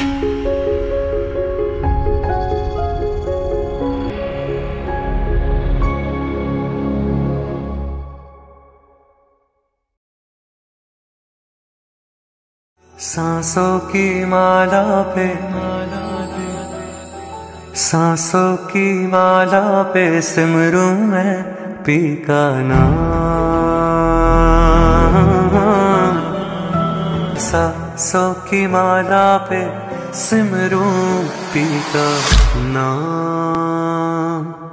सांसों की माला पे, सांसों की माला पे सिमरूं मैं पी का नाम। सांसों की माला पे सिमरूं पी का नाम।